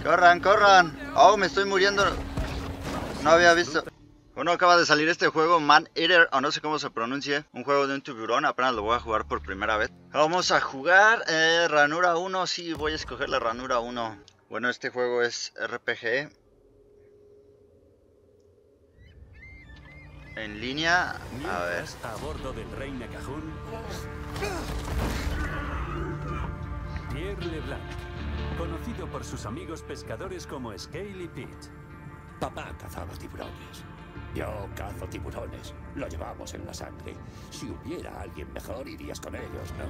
Corran, corran. Oh, me estoy muriendo. No había visto. Bueno, acaba de salir este juego, Man Eater, o no sé cómo se pronuncie. Un juego de un tiburón, apenas lo voy a jugar por primera vez. Vamos a jugar ranura 1, sí, voy a escoger la ranura 1. Bueno, este juego es RPG. En línea, a ver. A bordo del Reina Cajún, Pierre LeBlanc, conocido por sus amigos pescadores como Scale y Pete. Papá cazaba tiburones. Yo cazo tiburones. Lo llevamos en la sangre. Si hubiera alguien mejor, irías con ellos, ¿no?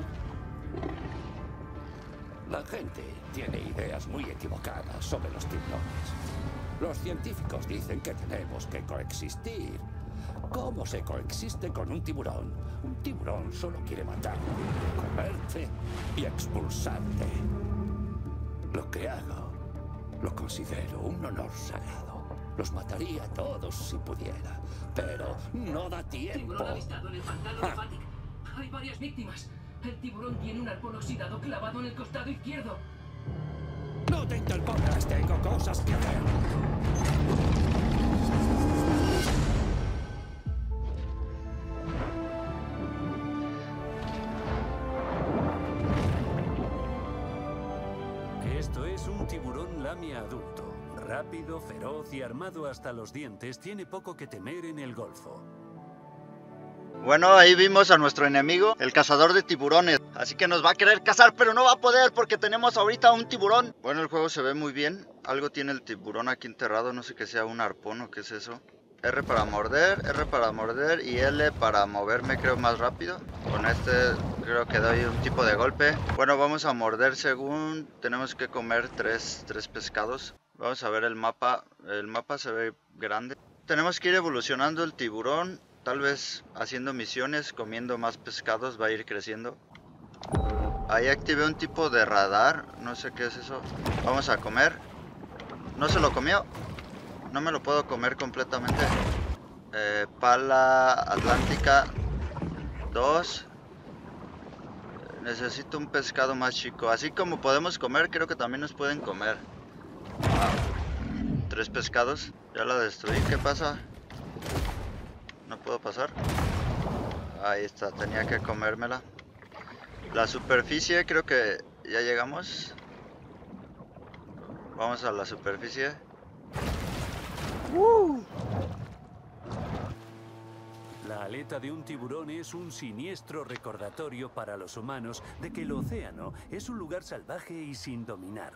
La gente tiene ideas muy equivocadas sobre los tiburones. Los científicos dicen que tenemos que coexistir. ¿Cómo se coexiste con un tiburón? Un tiburón solo quiere matar, comerte y expulsarte. Lo que hago lo considero un honor sagrado. Los mataría a todos si pudiera, pero no da tiempo. Tiburón avistado en el pantano de Fatic. Hay varias víctimas. El tiburón tiene un arpón oxidado clavado en el costado izquierdo. No te interpongas, tengo cosas que hacer. Esto es un tiburón lamia adulto. Rápido, feroz y armado hasta los dientes, tiene poco que temer en el Golfo. Bueno, ahí vimos a nuestro enemigo, el cazador de tiburones. Así que nos va a querer cazar, pero no va a poder porque tenemos ahorita un tiburón. Bueno, el juego se ve muy bien. Algo tiene el tiburón aquí enterrado, no sé qué sea, un arpón o qué es eso. R para morder y L para moverme, creo, más rápido. Con este creo que doy un tipo de golpe. Bueno, vamos a morder según tenemos que comer tres pescados. Vamos a ver el mapa. El mapa se ve grande. Tenemos que ir evolucionando el tiburón. Tal vez haciendo misiones, comiendo más pescados, va a ir creciendo. Ahí activé un tipo de radar. No sé qué es eso. Vamos a comer. No se lo comió. No me lo puedo comer completamente. Pala atlántica 2. Necesito un pescado más chico. Así como podemos comer, creo que también nos pueden comer. 3 pescados. Ya la destruí. ¿Qué pasa? No puedo pasar. Ahí está. Tenía que comérmela. La superficie, creo que ya llegamos. Vamos a la superficie. La aleta de un tiburón es un siniestro recordatorio para los humanos de que el océano es un lugar salvaje y sin dominar.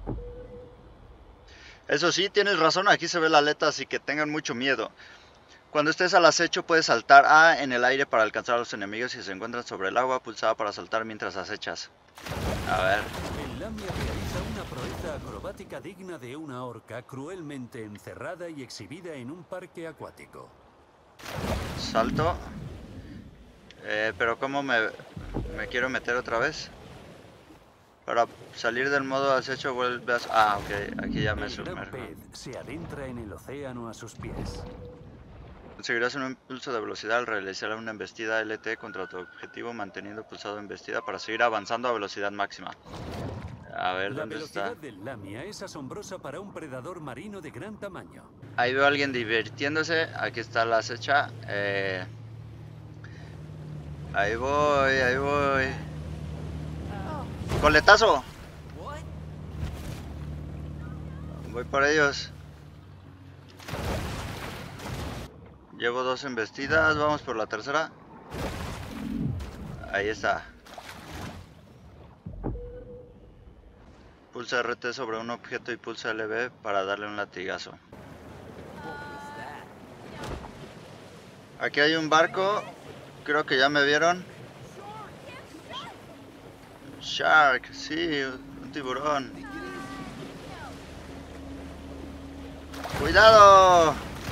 Eso sí, tienes razón, aquí se ve la aleta, así que tengan mucho miedo. Cuando estés al acecho puedes saltar A en el aire para alcanzar a los enemigos y si se encuentran sobre el agua, pulsada para saltar mientras acechas. A ver. El lamia realiza una proeza acrobática digna de una orca cruelmente encerrada y exhibida en un parque acuático. Salto. Pero ¿cómo me quiero meter otra vez? Para salir del modo acecho vuelves a... Ah, ok, aquí ya me sumerjo. El gran pez se adentra en el océano a sus pies. Conseguirás un impulso de velocidad al realizar una embestida LT contra tu objetivo manteniendo pulsado embestida para seguir avanzando a velocidad máxima. A ver, ¿dónde está? La velocidad del lamia es asombrosa para un predador marino de gran tamaño. Ahí veo a alguien divirtiéndose. Aquí está la acecha. Ahí voy, ahí voy. ¡Coletazo! Voy por ellos. Llevo 2 embestidas, vamos por la tercera. Ahí está. Pulsa RT sobre un objeto y pulsa LB para darle un latigazo. Aquí hay un barco. Creo que ya me vieron. Shark, sí, un tiburón. ¡Cuidado!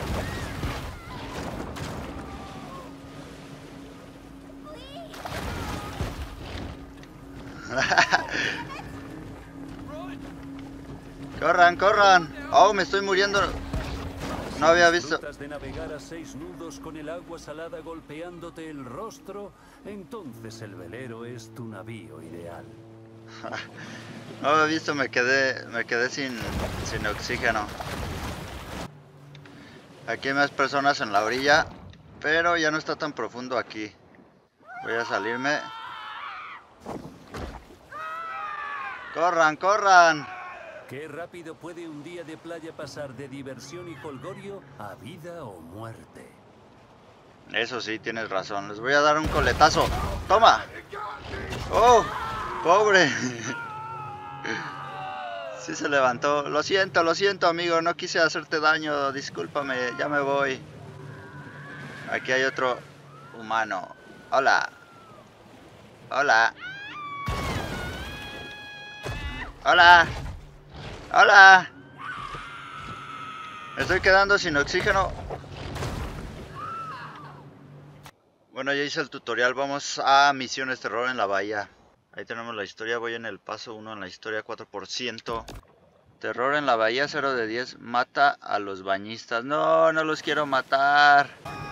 Corran, corran. Oh, me estoy muriendo. No había visto. ¿Disfrutas de navegar a 6 nudos con el agua salada golpeándote el rostro? Entonces el velero es tu navío ideal. No he visto, me quedé sin oxígeno. Aquí hay más personas en la orilla, pero ya no está tan profundo aquí. Voy a salirme. ¡Corran, corran! Qué rápido puede un día de playa pasar de diversión y jolgorio a vida o muerte. Eso sí, tienes razón. Les voy a dar un coletazo. ¡Toma! ¡Oh! ¡Pobre! Sí se levantó. Lo siento, amigo. No quise hacerte daño. Discúlpame, ya me voy. Aquí hay otro humano. Hola. Hola. Hola. Hola. Me estoy quedando sin oxígeno. Bueno, ya hice el tutorial. Vamos a misiones terror en la bahía. Ahí tenemos la historia. Voy en el paso 1 en la historia 4%. Terror en la bahía 0 de 10. Mata a los bañistas. No, no los quiero matar.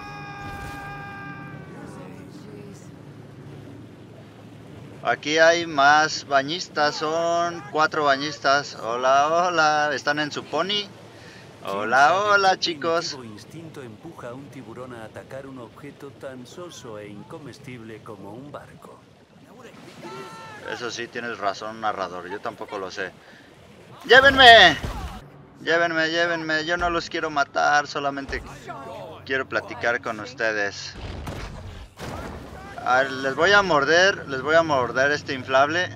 Aquí hay más bañistas. Son 4 bañistas. Hola, hola. ¿Están en su pony? Hola, hola, chicos. ¿Qué instinto empuja a un tiburón a atacar un objeto tan soso e incomestible como un barco? Eso sí, tienes razón, narrador. Yo tampoco lo sé. ¡Llévenme! Llévenme, llévenme. Yo no los quiero matar. Solamente quiero platicar con ustedes. A ver, les voy a morder. Les voy a morder este inflable.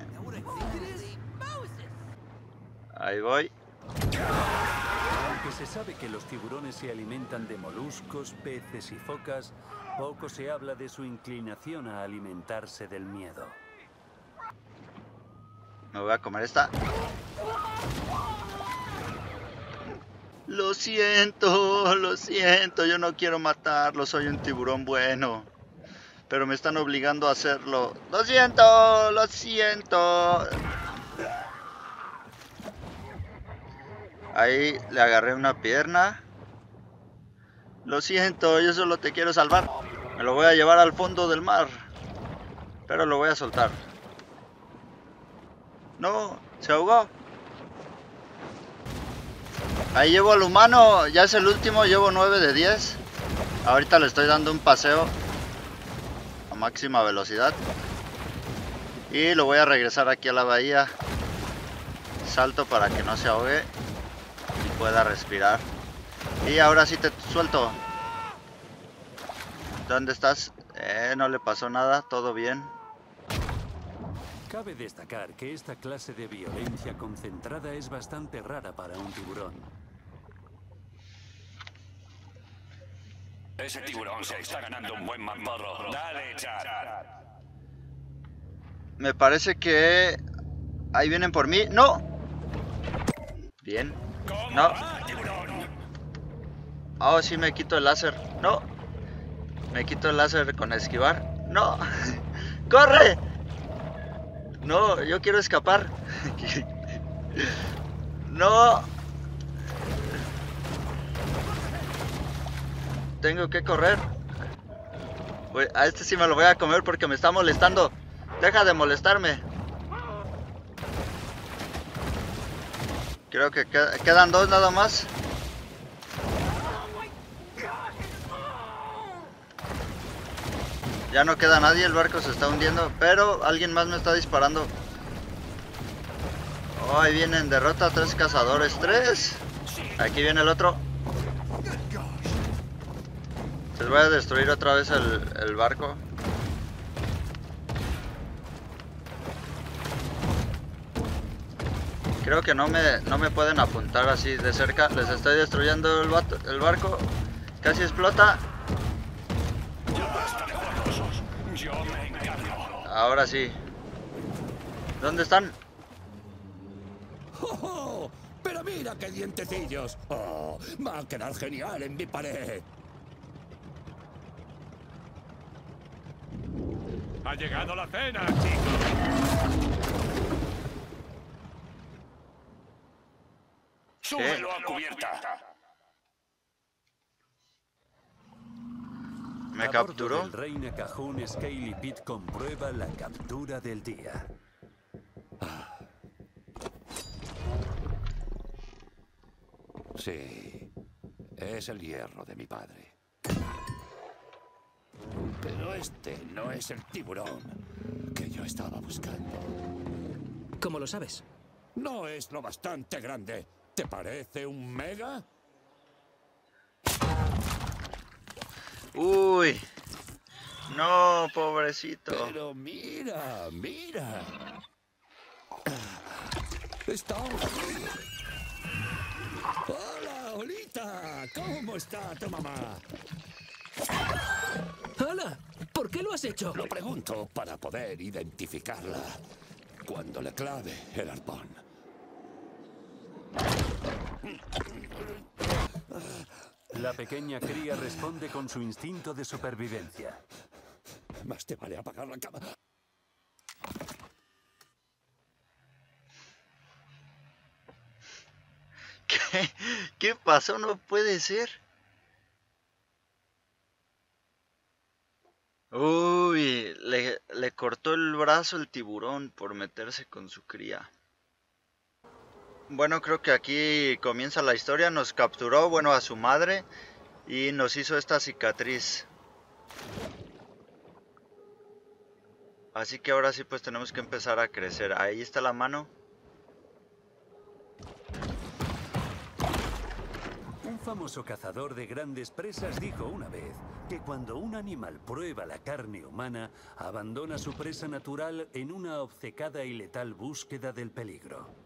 Ahí voy. Aunque se sabe que los tiburones se alimentan de moluscos, peces y focas, poco se habla de su inclinación a alimentarse del miedo. Me voy a comer esta. Lo siento, yo no quiero matarlo, soy un tiburón bueno. Pero me están obligando a hacerlo. Lo siento, lo siento. Ahí le agarré una pierna. Lo siento, yo solo te quiero salvar. Me lo voy a llevar al fondo del mar. Pero lo voy a soltar. No, se ahogó. Ahí llevo al humano, ya es el último, llevo 9 de 10. Ahorita le estoy dando un paseo a máxima velocidad. Y lo voy a regresar aquí a la bahía. Salto para que no se ahogue y pueda respirar. Y ahora sí te suelto. ¿Dónde estás? No le pasó nada, todo bien. Cabe destacar que esta clase de violencia concentrada es bastante rara para un tiburón. Ese tiburón se está ganando un buen mamporro. Dale, Chad. Me parece que ahí vienen por mí. ¡No! Bien. No. Oh, sí, me quito el láser. No. Me quito el láser con esquivar. No. ¡Corre! No, yo quiero escapar. No. Tengo que correr. A este sí me lo voy a comer porque me está molestando. Deja de molestarme. Creo que quedan 2 nada más. Ya no queda nadie, el barco se está hundiendo, pero alguien más me está disparando. Oh, ahí vienen, derrota a 3 cazadores. 3. Aquí viene el otro. Les voy a destruir otra vez el barco. Creo que no me pueden apuntar así de cerca. Les estoy destruyendo el barco. Casi explota. Ahora sí. ¿Dónde están? ¡Oh! ¡Pero mira qué dientecillos! ¡Oh! Va a quedar genial en mi pared. ¡Ha llegado la cena, chicos! ¡Súbelo a cubierta! Me A capturó. bordo del Reina Cajún, Scaly Pete comprueba la captura del día. Sí, es el hierro de mi padre. Pero este no es el tiburón que yo estaba buscando. ¿Cómo lo sabes? No es lo bastante grande. ¿Te parece un mega? Uy. No, pobrecito. Pero mira, mira. Está aquí. Hola, Olita. ¿Cómo está tu mamá? ¡Hala! ¿Por qué lo has hecho? Lo pregunto para poder identificarla cuando le clave el arpón. La pequeña cría responde con su instinto de supervivencia. Más te vale apagar la cama. ¿Qué pasó? No puede ser. Uy, le cortó el brazo el tiburón por meterse con su cría. Bueno, creo que aquí comienza la historia. Nos capturó, bueno, a su madre y nos hizo esta cicatriz. Así que ahora sí pues tenemos que empezar a crecer. Ahí está la mano. Un famoso cazador de grandes presas dijo una vez que cuando un animal prueba la carne humana, abandona su presa natural en una obcecada y letal búsqueda del peligro.